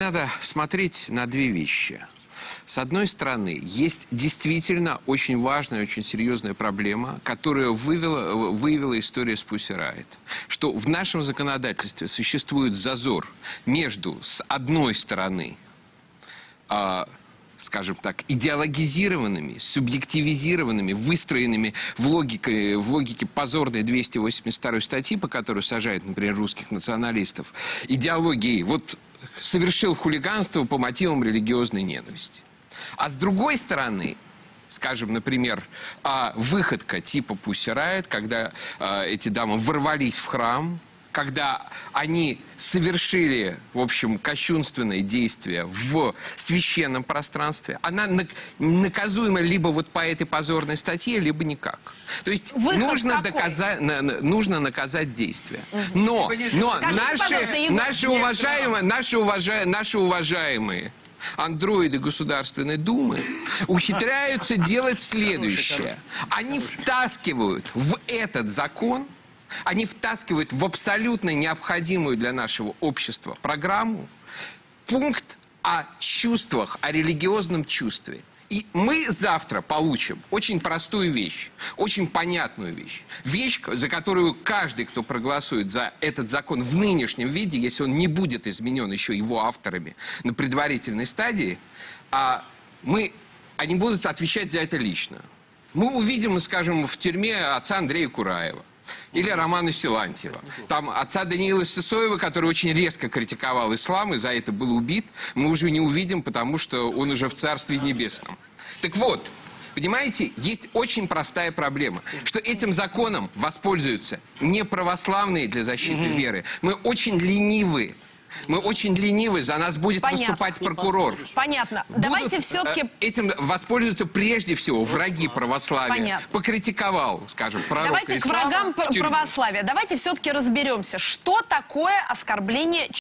надо смотреть на две вещи. С одной стороны, есть действительно очень важная, очень серьезная проблема, которую выявила история с Pussy Riot. Что в нашем законодательстве существует зазор между, с одной стороны, скажем так, идеологизированными, субъективизированными, выстроенными в логике позорной 282 статьи, по которой сажают, например, русских националистов, идеологией, вот совершил хулиганство по мотивам религиозной ненависти. А с другой стороны, скажем, например, выходка типа Pussy Riot, когда эти дамы ворвались в храм, когда они совершили, в общем, кощунственные действия в священном пространстве, она наказуема либо вот по этой позорной статье, либо никак. То есть нужно наказать действия. Но наши уважаемые андроиды Государственной Думы ухитряются делать следующее. Они втаскивают в этот закон, они втаскивают в абсолютно необходимую для нашего общества программу пункт о чувствах, о религиозном чувстве. И мы завтра получим очень простую вещь, очень понятную вещь. Вещь, за которую каждый, кто проголосует за этот закон в нынешнем виде, если он не будет изменен еще его авторами на предварительной стадии, они будут отвечать за это лично. Мы увидим, скажем, в тюрьме отца Андрея Кураева. Или Романа Силантьева. Там отца Даниила Сысоева, который очень резко критиковал ислам и за это был убит, мы уже не увидим, потому что он уже в Царстве Небесном. Так вот, понимаете, есть очень простая проблема, что этим законом воспользуются не православные для защиты веры. Мы очень ленивы. Мы очень ленивы, за нас будет выступать прокурор. Понятно. Давайте все-таки... Этим воспользуются прежде всего враги православия. Понятно. Покритиковал, скажем, пророк Давайте ислама. К врагам православия. Давайте все-таки разберемся, что такое оскорбление